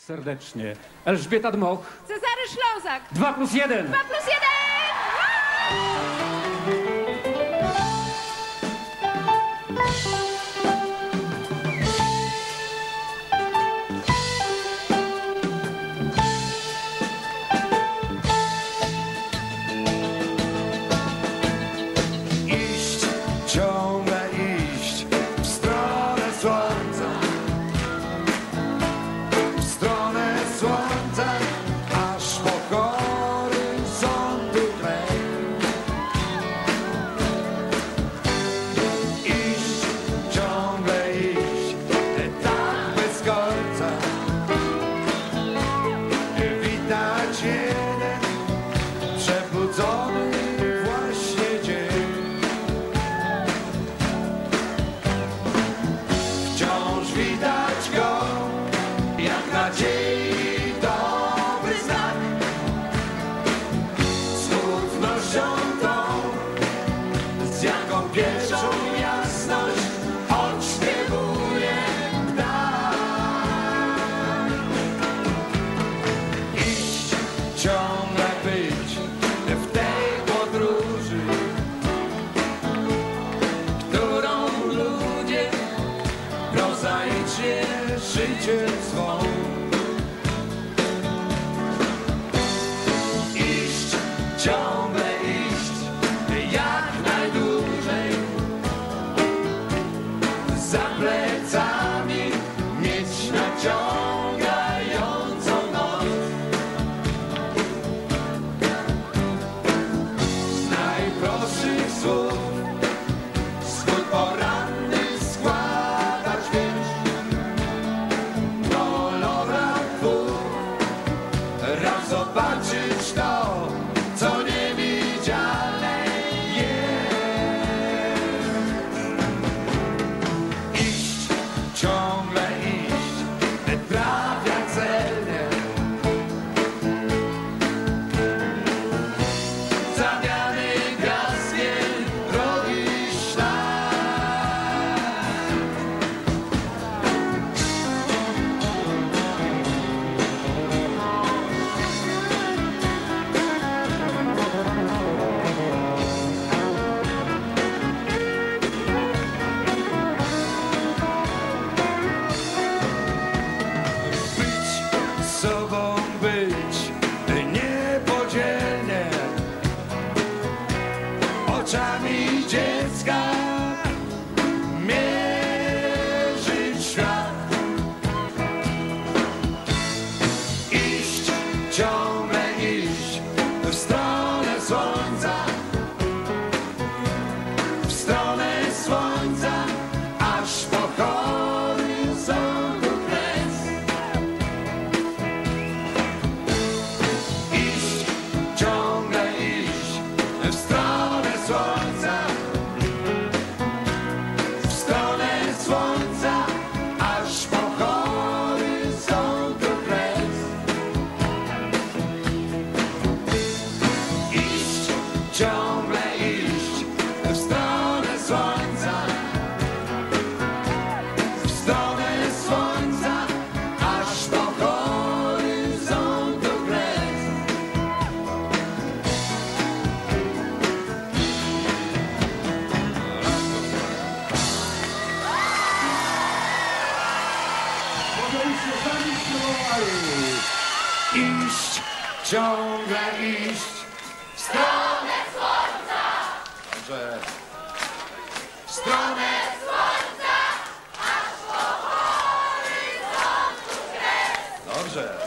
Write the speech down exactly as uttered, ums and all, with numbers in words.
serdecznie. Elżbieta Dmoch. Cezary Ślązak. Dwa plus jeden. Dwa plus jeden! Iść, ciągle iść w stronę słońca, w stronę słońca, aż po horyzontu kraj. Iść, ciągle iść, tak bez końca, witać jeden przebudzony właśnie dzień. Wciąż widać go, jak nadziei dobry znak. Z trudnością tą, z jaką pierwszą jasność odśpiewuje ptak. Iść, ciągle być w tej podróży, którą ludzie prozaicznie życie swą. Iść, ciągle iść, jak najdłużej, za plecami mieć naciągającą noc. Z najprostszych słów swój poranny składać wiersz. Kolorach dwóch raz zobaczyć to, co niewidzialne jest. Iść, ciągle iść, trafia celnie. Zawiany piaskiem drogi ślad. Być sobą, być niepodzielnie, oczami dziecka mierzyć świat. Iść, ciągle iść w stronę słońca, w stronę słońca, aż po horyzontu kres. Iść, ciągle iść w stronę słońca, w stronę słońca, aż po horyzontu kres. Iść, ciągle iść w stronę słońca, w stronę słońca, aż po horyzontu kres. Iść, ciągle iść w stronę słońca. Dobrze. W stronę słońca, aż po horyzontu kres. Dobrze.